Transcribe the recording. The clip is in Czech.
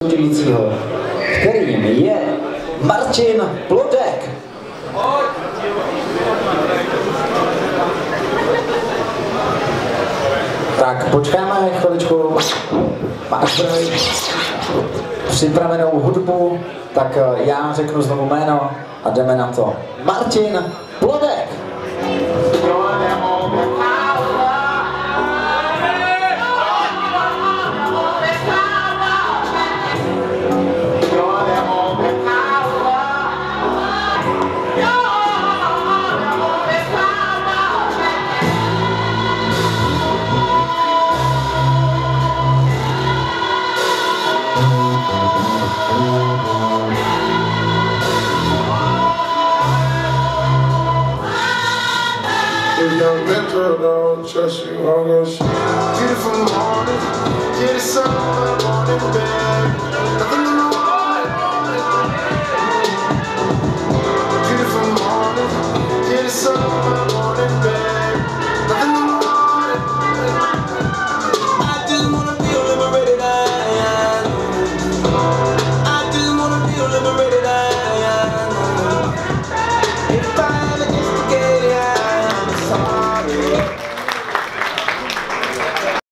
kterým je Martin Plodek. Tak počkáme chviličku, máš připravenou hudbu, tak já řeknu znovu jméno a jdeme na to. Martin Plodek. Young mentor, don't trust you, all that shit. Beautiful morning, get it some morning, babe.